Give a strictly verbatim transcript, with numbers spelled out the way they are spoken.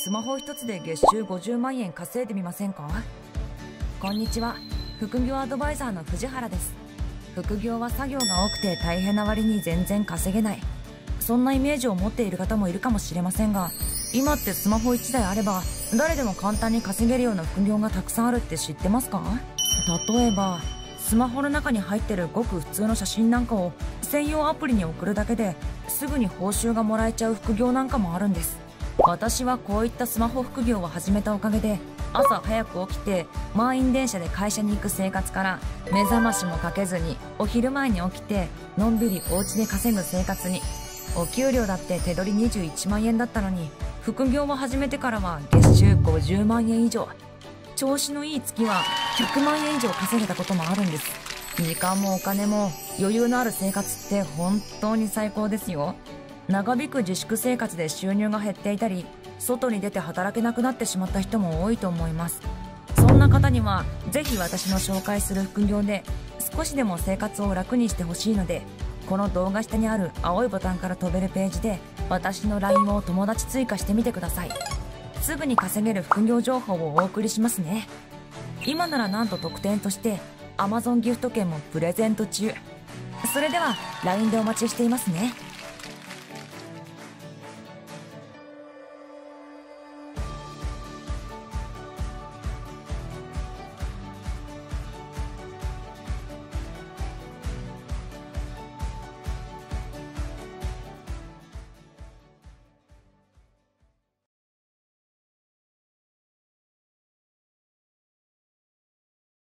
スマホ一つで月収ごじゅうまんえん稼いでみませんか？こんにちは、副業アドバイザーの藤原です。副業は作業が多くて大変な割に全然稼げない、そんなイメージを持っている方もいるかもしれませんが、今ってスマホいちだいあれば誰でも簡単に稼げるような副業がたくさんあるって知ってますか？例えばスマホの中に入ってるごく普通の写真なんかを専用アプリに送るだけですぐに報酬がもらえちゃう副業なんかもあるんです。私はこういったスマホ副業を始めたおかげで、朝早く起きて満員電車で会社に行く生活から目覚ましもかけずにお昼前に起きてのんびりお家で稼ぐ生活に。お給料だって手取りにじゅういちまんえんだったのに、副業を始めてからは月収ごじゅうまんえん以上、調子のいい月はひゃくまんえん以上稼げたこともあるんです。時間もお金も余裕のある生活って本当に最高ですよ。長引く自粛生活で収入が減っていたり、外に出て働けなくなってしまった人も多いと思います。そんな方にはぜひ私の紹介する副業で少しでも生活を楽にしてほしいので、この動画下にある青いボタンから飛べるページで私の ライン を友達追加してみてください。すぐに稼げる副業情報をお送りしますね。今ならなんと特典として アマゾン ギフト券もプレゼント中。それでは ライン でお待ちしていますね。